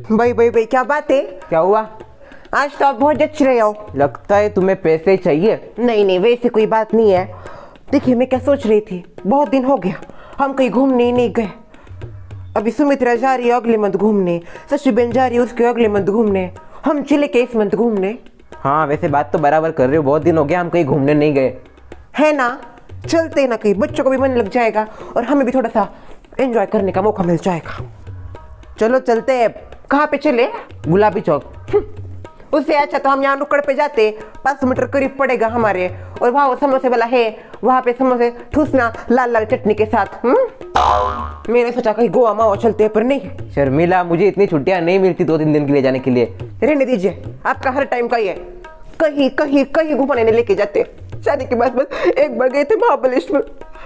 भाई भाई भाई, क्या बात है? क्या हुआ? आज तो आप बहुत जच रहे हो। लगता है तुम्हें पैसे चाहिए। नहीं नहीं, वैसे कोई बात नहीं है। देखिए, मैं क्या सोच रही थी, बहुत दिन हो गया हम कहीं घूमने ही नहीं गए। अभी सुमित्रा जा रही है अगले मंथ घूमने, शशि बहन जा रही है उसके अगले मंथ घूमने, हम चले के इस मंथ घूमने। हाँ, वैसे बात तो बराबर कर रहे हो, बहुत दिन हो गया हम कहीं घूमने नहीं गए। है ना? चलते ना कहीं, बच्चों को भी मन लग जाएगा और हमें भी थोड़ा सा एंजॉय करने का मौका मिल जाएगा। चलो चलते हैं। कहाँ पे चले? गुलाबी चौक। उससे अच्छा तो हम यहाँ नुक्कड़ पे जाते, 500 मीटर करीब पड़ेगा हमारे, और वहाँ वो समोसे वाला है, वहाँ पे समोसे ठूसना लाल लाल चटनी के साथ। मैंने सोचा कहीं गोवा मावा चलते हैं, पर नहीं। शर्मिला, मुझे इतनी छुट्टियां नहीं मिलती 2-3 दिन के लिए जाने के लिए। रहने दीजिए, आपका हर टाइम का ही है। कहीं कहीं कहीं घुमाने नहीं लेके जाते। शादी के बाद बस एक बार गए थे महाबलेश्वर।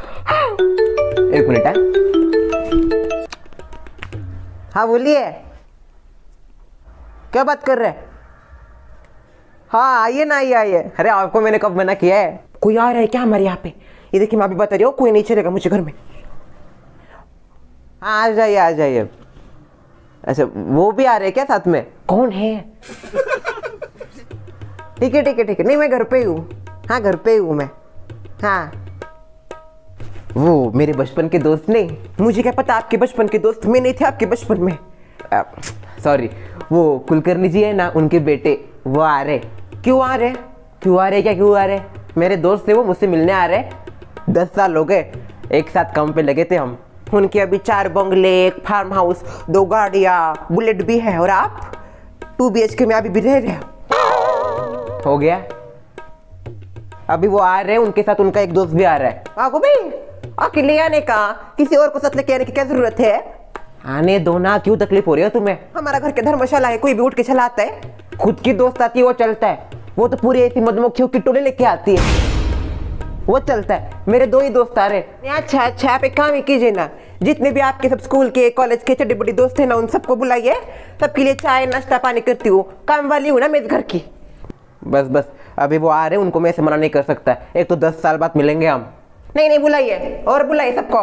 एक मिनट। हाँ बोलिए, क्या बात कर रहे हैं? हाँ आइए ना, आइए। अरे आपको मैंने कब मना किया है? कोई आ रहा है क्या हमारे यहाँ पे? ये देखिए, मैं अभी बता रही हूँ, कोई नहीं चलेगा मुझे घर में। हाँ आ जाइए, आ जाइए। अच्छा, वो भी आ रहे हैं क्या साथ में? कौन है? ठीक है ठीक है ठीक है। नहीं, मैं घर पे ही हूँ। हाँ, घर पे ही हूँ मैं। हाँ, वो मेरे बचपन के दोस्त नहीं। मुझे क्या पता आपके बचपन के दोस्त, मैं नहीं थे आपके बचपन में। सॉरी, वो कुलकर्णी जी है ना, उनके बेटे वो आ रहे। क्यों आ रहे? क्यों आ रहे? क्या क्यों आ रहे? मेरे दोस्त थे, वो मुझसे मिलने आ रहे। 10 साल हो गए एक साथ काम पे लगे थे हम। उनके अभी 4 बंगले, एक फार्म हाउस, 2 गाड़ियाँ, बुलेट भी है, और आप 2 BHK में अभी भी रह रहे हो गया। अभी वो आ रहे हैं, उनके साथ उनका एक दोस्त भी आ रहा है। आगो भाई, अकेले आने का, किसी और को साथ लेके आने की क्या जरूरत है? आने दो ना, क्यों तकलीफ हो रही है तुम्हें? हमारा घर के धर्मशाला है, कोई भी उठ के चला आता है। खुद की दोस्त आती है वो चलता है, वो तो पूरी ऐसी मधुमक्खियों की टोली लेके आती है, वो चलता है। मेरे 2 ही दोस्त आ रहे। अच्छा अच्छा, आप एक काम ही कीजिए ना, जितने भी आपके सब स्कूल के कॉलेज के छोटे बड़े दोस्त हैं ना, उन सबको बुलाइए। सबके लिए चाय नाश्ता पानी करती हूँ, काम वाली हूँ ना मैं इस घर की। बस बस, अभी वो आ रहे हैं, उनको मैं ऐसे मना नहीं कर सकता। एक तो 10 साल बाद मिलेंगे हम। नहीं नहीं, बुलाइए और बुलाइए सबको।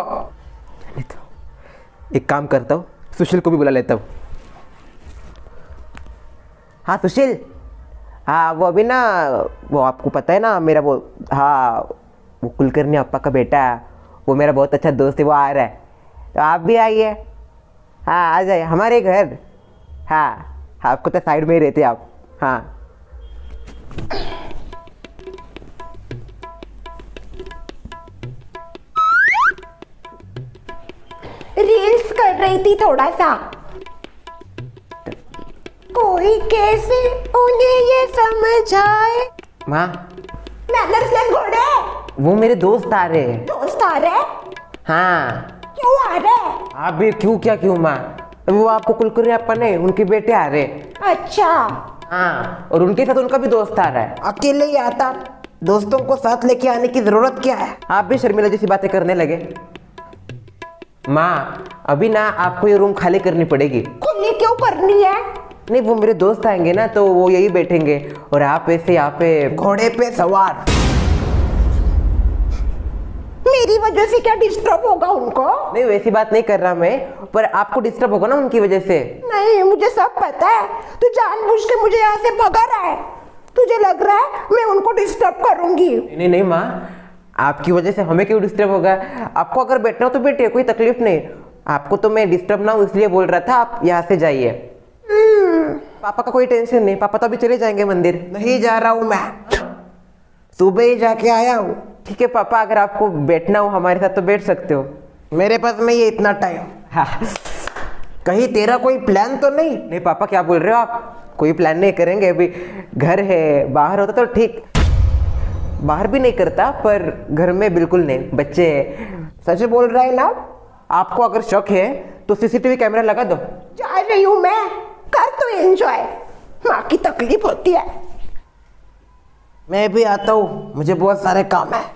एक काम करता हूँ, सुशील को भी बुला लेता हूँ। हाँ सुशील, हाँ वो अभी ना, वो आपको पता है ना मेरा वो, हाँ वो कुलकर्णी अप्पा का बेटा है, वो मेरा बहुत अच्छा दोस्त है, वो आ रहा है। तो आप भी आइए। हाँ आ जाइए हमारे घर। हाँ, आपको तो साइड में ही रहते आप। हाँ रील्स कर रही थी थोड़ा सा। कोई कैसे उन्हें ये समझाए। माँ, मैनर्सलेस घोड़े। वो मेरे दोस्त आ रहे हैं। दोस्त आ रहे? हाँ। क्यों आ रहे? आप भी क्यों, क्या क्यों माँ? वो आपको कुलकर्णी अप्पा नहीं, उनके बेटे आ रहे। अच्छा। हाँ, और उनके साथ उनका भी दोस्त आ रहा है। अकेले ही आता, दोस्तों को साथ लेके आने की जरूरत क्या है? आप भी शर्मिला जैसी बातें करने लगे। माँ, अभी ना आपको ये रूम खाली करनी पड़ेगी। खुली क्यों करनी है? नहीं, वो मेरे दोस्त आएंगे ना, तो वो यही बैठेंगे और आप ऐसे यहाँ पे घोड़े पे सवार। मेरी वजह से क्या डिस्टर्ब होगा उनको? नहीं, वैसी बात नहीं कर रहा मैं, पर आपको डिस्टर्ब होगा ना उनकी वजह से। नहीं, मुझे सब पता है। तू जानबूझ के मुझे यहाँ से भगा रहा है। तुझे लग रहा है मैं उनको डिस्टर्ब करूंगी? नहीं नहीं माँ, आपकी वजह से हमें क्यों डिस्टर्ब होगा? आपको अगर बैठना हो तो बैठिए, कोई तकलीफ नहीं। आपको तो मैं डिस्टर्ब ना हो इसलिए बोल रहा था, आप यहाँ से जाइए। पापा का कोई टेंशन नहीं, पापा तो अभी चले जाएंगे मंदिर। नहीं जा रहा हूँ मैं, सुबह ही जाके आया हूँ। ठीक है पापा, अगर आपको बैठना हो हमारे साथ तो बैठ सकते हो। मेरे पास में ये इतना टाइम। हाँ। कहीं तेरा कोई प्लान तो नहीं? नहीं पापा, क्या बोल रहे हो आप? कोई प्लान नहीं करेंगे अभी। घर है, बाहर होता तो ठीक, बाहर भी नहीं करता, पर घर में बिल्कुल नहीं, बच्चे हैं। सच बोल रहा है ना? आपको अगर शक है तो CCTV कैमरा लगा दो। जा रही हूँ मैं, कर तो एंजॉय, माँ की तकलीफ होती है। मैं भी आता हूँ, मुझे बहुत सारे काम है।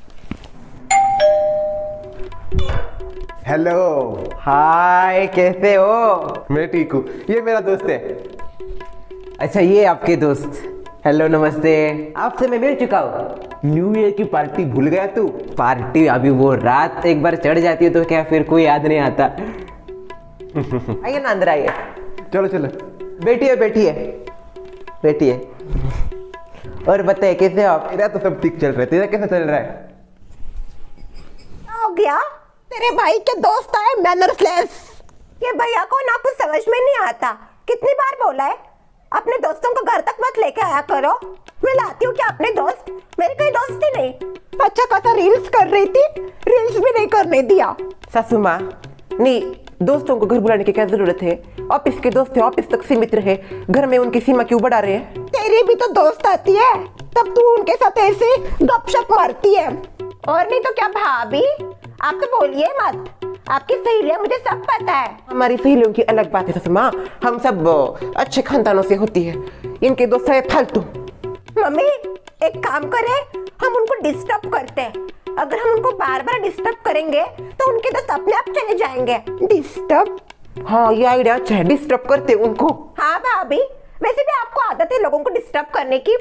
हेलो। हाय, कैसे हो? मैं ठीक हूँ, ये मेरा दोस्त है। अच्छा, ये आपके दोस्त। हेलो, नमस्ते। आपसे मैं मिल चुका हूँ। न्यू ईयर की पार्टी भूल गया तू? पार्टी अभी वो रात एक बार चढ़ जाती है तो क्या फिर कोई याद नहीं आता। आइए ना, अंदर आइए। चलो चलो। बैठिए बैठिए बैठिए। और बताइए कैसे हो आप? मेरा तो सब ठीक चल रहा है, तेरा कैसा चल रहा है? हो गया तेरे भाई के दोस्त आए मैनरलेस। ये भैया को ना कुछ समझ में नहीं आता। कितनी बार बोला है अपने दोस्तों को घर तक मत लेके आया करो। मैं लाती हूँ क्या अपने दोस्त? मेरी कोई दोस्त ही नहीं। अच्छा खासा रील्स कर रही थी, रील्स भी नहीं करने दिया। सासू माँ नहीं, दोस्तों को घर बुलाने की क्या जरूरत है? ऑफिस के दोस्त है, ऑफिस तक सीमित रहे, घर में उनकी सीमा क्यों बढ़ा रहे हैं? तेरी भी तो दोस्त आती है, तब तू उनके साथ ऐसे गपशप मारती है। और नहीं तो क्या भाभी, आप तो बोलिए मत, आपकी सहेलियां मुझे सब पता है। हमारी सहेलियों की अलग बात है सासू माँ, हम सब अच्छे खानदानों से होती है, इनके दोस्त है फालतू। मम्मी एक काम करे, हम उनको डिस्टर्ब करते हैं। अगर हम उनको बार बार डिस्टर्ब करेंगे तो उनके दोस्त अपने आप चले जाएंगे। डिस्टर्ब? हाँ ये आइडिया अच्छा है, डिस्टर्ब करते उनको। हाँ भाभी, वैसे भी आपको आदत है लोगों को डिस्टर्ब करने की।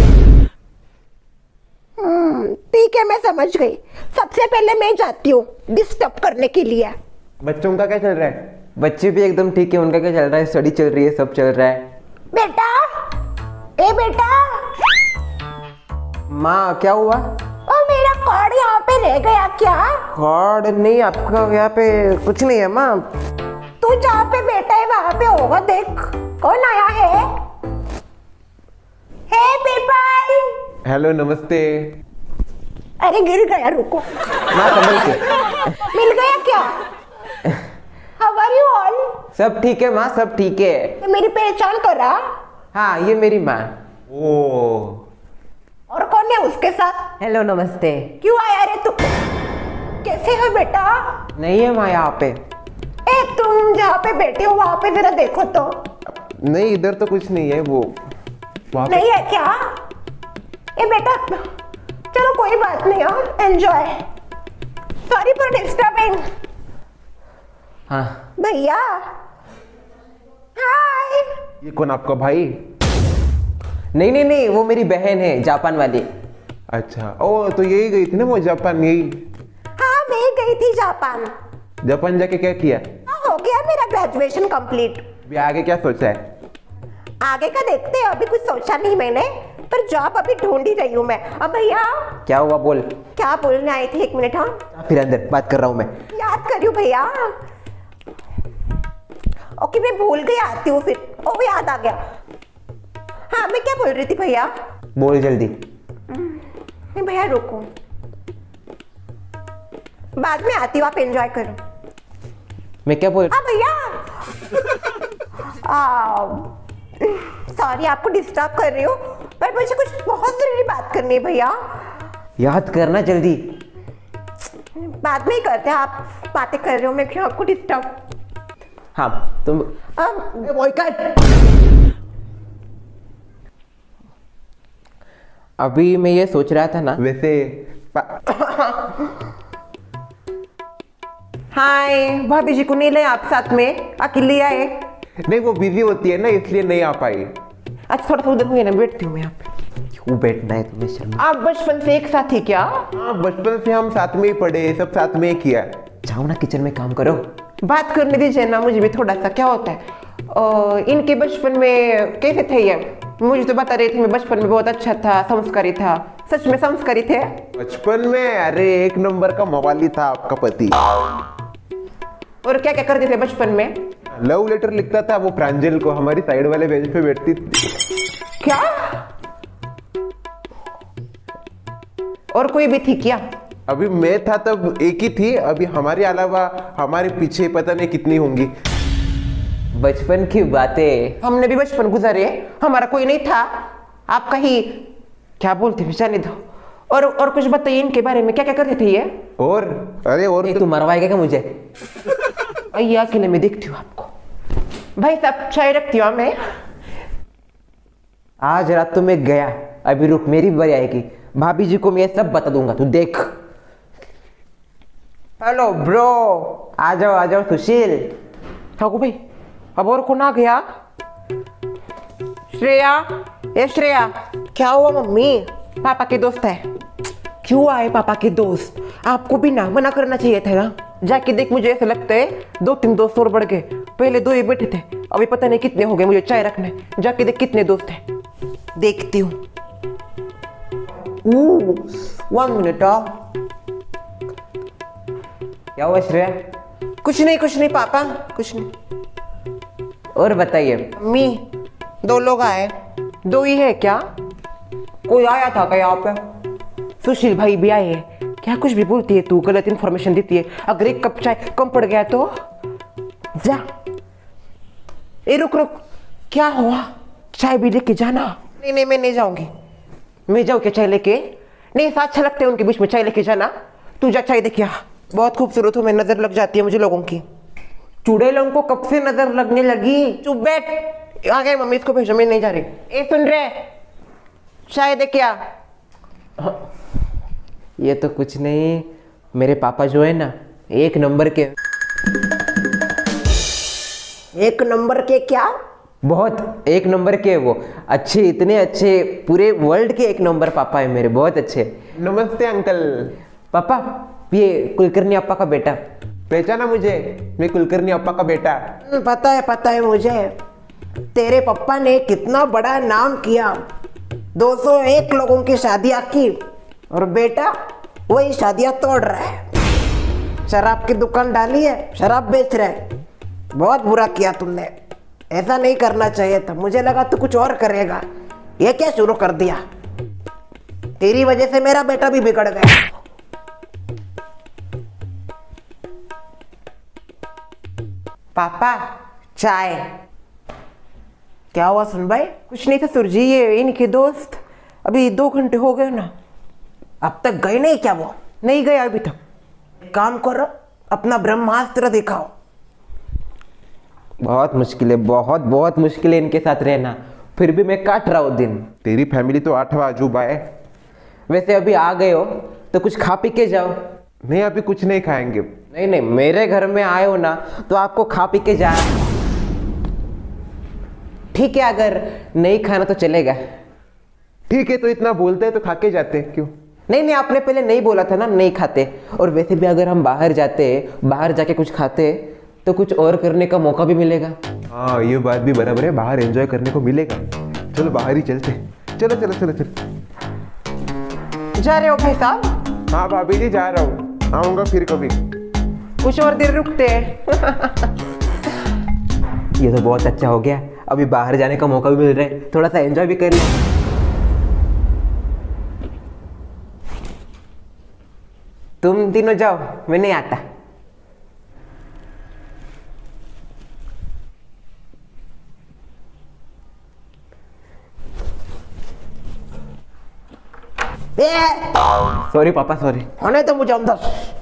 ठीक है मैं समझ गई। सबसे पहले मैं जाती हूँ डिस्टर्ब करने के लिए। बच्चों का क्या चल रहा है? बच्चे भी एकदम ठीक है, उनका क्या चल रहा है? स्टडी चल रही है, सब चल रहा है। बेटा, ए बेटा। माँ क्या हुआ? और मेरा कार्ड यहाँ पे रह गया क्या? कार्ड नहीं, आपका यहाँ पे कुछ नहीं है माँ। तू जहाँ पे बैठा है वहाँ पे होगा, देख कौन आया है। हे पीपल। हेलो नमस्ते। अरे गिर गया, रुको। माँ समझ के। मिल गया क्या? How are you all? सब ठीक है माँ, सब ठीक है। तो मेरी पहचान करा? हाँ ये मेरी माँ। ओ और कौन है उसके साथ? हेलो नमस्ते। क्यों आया रे तू? कैसे हो बेटा? नहीं है माँ यहाँ पे। ए तुम जहाँ पे बैठे हो वहाँ पे जरा देखो तो। नहीं, इधर तो कुछ नहीं है, वो वहाँ पे। नहीं है क्या? ए बेटा चलो कोई बात नहीं, यार एंजॉय। Sorry for disturbing. हाँ भैया हाय। ये कौन, आपका भाई? नहीं नहीं नहीं, वो मेरी बहन है जापान वाली। अच्छा, ओ तो यही गई थी ना वो जापान? यही हाँ मैं गई थी जापान। जापान जाके क्या किया? हो गया मेरा ग्रेजुएशन कंप्लीट। अभी आगे क्या सोचा है? आगे का देखते हैं, अभी कुछ सोचा नहीं मैंने, पर जॉब अभी ढूंढ ही रही हूँ मैं। अब भैया क्या हुआ बोल? क्या बोलने आई थी? एक मिनट। हाँ फिर अंदर बात कर रहा हूँ मैं। याद करियो भैया। ओके मैं भूल गई, आती हूँ फिर। ओ याद आ गया। हाँ मैं क्या बोल रही थी भैया? बोल जल्दी। नहीं भैया रुको, बाद में आती हूँ, आप एंजॉय करो। मैं क्या बोल? हाँ भैया सॉरी आपको डिस्टर्ब कर रही हूँ, पर मुझे कुछ बहुत जरूरी बात करनी है भैया। याद करना जल्दी। बाद में ही करते हैं, आप बातें कर रहे हो, मैं क्यों आपको डिस्टर्ब। हाँ तुम अभी मैं ये सोच रहा था ना। वैसे हाय भाभी जी को नहीं ले आप साथ में, अकेले आए? नहीं, वो बिजी होती है ना, इसलिए नहीं आ पाई। अच्छा थोड़ा सा उधर हुई ना, बैठती हूँ मैं यहाँ पे। क्यों बैठना है तुम्हें? शर्म। आप बचपन से एक साथ ही क्या? हाँ, बचपन से हम साथ में ही पढ़े, सब साथ में ही किया। जाओ ना किचन में काम करो। बात करने दीजिए ना मुझे भी थोड़ा सा। क्या होता है इनके बचपन में कैसे थे ये? मुझे तो बता रहे थे मैं बचपन में बहुत अच्छा था, संस्कारी था। सच में संस्कारी थे? बचपन में अरे एक नंबर का मवाली था आपका पति। और क्या क्या करते थे बचपन में? लव लेटर लिखता था वो प्रांजल को, हमारी साइड वाले बेंच पे बैठती थी। क्या? और कोई भी थी क्या? अभी मैं था तब एक ही थी, अभी हमारे अलावा हमारे पीछे पता नहीं कितनी होंगी। बचपन की बातें। हमने भी बचपन गुजारे, हमारा कोई नहीं था। आपका ही क्या बोलते जाने दो। और कुछ बताइए इनके बारे में, क्या क्या करते थे ये? और अरे और तू मरवाएगा क्या मुझे? ये अकेले में देखती हूँ आपको। भाई साहब चाय रखती हूँ मैं। आज रात तो मैं गया, अभी रुक, मेरी बारी आएगी। भाभी जी को मैं सब बता दूंगा, तू देख। Hello bro. आ जाओ सुशील। हाँ भाई, अब और कौन आ गया? श्रेया। ए श्रेया, क्या हुआ मम्मी? पापा के दोस्त है। क्यों आए पापा के दोस्त? आपको भी ना मना करना चाहिए था ना। जाके देख, मुझे ऐसा लगता है 2-3 दोस्त और बढ़ गए। पहले 2 ही बैठे थे, अभी पता नहीं कितने हो गए मुझे चाय रखने, जाके देख कितने दोस्त हैं। देखती हूँ। 1 मिनट। क्या हुआ श्रेया? कुछ नहीं पापा, कुछ नहीं। और बताइए। मम्मी 2 लोग आए। 2 ही है क्या? कोई आया था क्या यहाँ पे? सुशील भाई भी आए हैं क्या? कुछ भी बोलती है तू, गलत इन्फॉर्मेशन देती है। अगर एक कप चाय कम पड़ गया तो जा। ए रुक, क्या हुआ? चाय भी लेके जाना। नहीं मैं नहीं जाऊंगी। मैं जाऊँ क्या चाय लेके? नहीं, ऐसा अच्छा लगता है उनके बीच में चाय लेके जाना। तू जा चाय देखिए। बहुत खूबसूरत हो मैं, नजर लग जाती है मुझे लोगों की। चुड़ैलों को कब से नजर लगने लगी? चुप बैठ। आ गए मम्मी, इसको भेजो, मैं नहीं जा रही। ए सुन रहे, चाय दे क्या? ये तो कुछ नहीं, मेरे पापा जो है ना 1 नंबर के। 1 नंबर के क्या? बहुत 1 नंबर के वो, अच्छे, इतने अच्छे, पूरे वर्ल्ड के 1 नंबर पापा है मेरे, बहुत अच्छे। नमस्ते अंकल। पापा ये कुलकर्णी अप्पा का बेटा। पहचाना मुझे? मैं कुलकर्णी अप्पा का बेटा। पता है मुझे। तेरे पापा ने कितना बड़ा नाम किया, 201 लोगों की शादियां की, और बेटा वही शादियां तोड़ रहा है। शराब की दुकान डाली है, शराब बेच रहा है। बहुत बुरा किया तुमने, ऐसा नहीं करना चाहिए था। मुझे लगा तू कुछ और करेगा, ये क्या शुरू कर दिया? तेरी वजह से मेरा बेटा भी बिगड़ गया। पापा चाय। क्या हुआ सुन भाई? कुछ नहीं था सुरजी, ये इनके दोस्त अभी 2 घंटे हो गए ना। अब तक गए नहीं क्या? वो नहीं गए अभी तक। काम करो, अपना ब्रह्मास्त्र दिखाओ। बहुत मुश्किल है, बहुत मुश्किल है इनके साथ रहना, फिर भी मैं काट रहा हूँ दिन। तेरी फैमिली तो 8वां अजूबा है। वैसे अभी आ गए हो तो कुछ खा पी के जाओ। नहीं, अभी कुछ नहीं खाएंगे। नहीं, मेरे घर में आए हो ना तो आपको खा पी के जा। ठीक है, अगर नहीं खाना तो चलेगा। ठीक है, तो इतना बोलते हैं तो खा के जाते हैं, क्यों? नहीं, आपने पहले नहीं बोला था ना नहीं खाते। और वैसे भी अगर हम बाहर जाते, बाहर जाके कुछ खाते तो कुछ और करने का मौका भी मिलेगा। हाँ, ये बात भी बराबर है, बाहर एंजॉय करने को मिलेगा। चलो बाहर ही चलते। चलो। जा रहे हो भाई साहब? हाँ भाभी जी, जा रहा हूँ, आऊंगा फिर कभी। कुछ और देर रुकते हैं। ये तो बहुत अच्छा हो गया, अभी बाहर जाने का मौका भी मिल रहा है, थोड़ा सा एंजॉय भी कर ले। तुम तीनों जाओ, मैं नहीं आता। सॉरी पापा, सॉरी। होने तो मुझे अंदर।